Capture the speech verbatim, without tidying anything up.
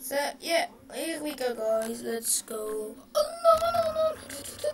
So, yeah, here we go, guys. Let's go. Oh, no, no, no, no.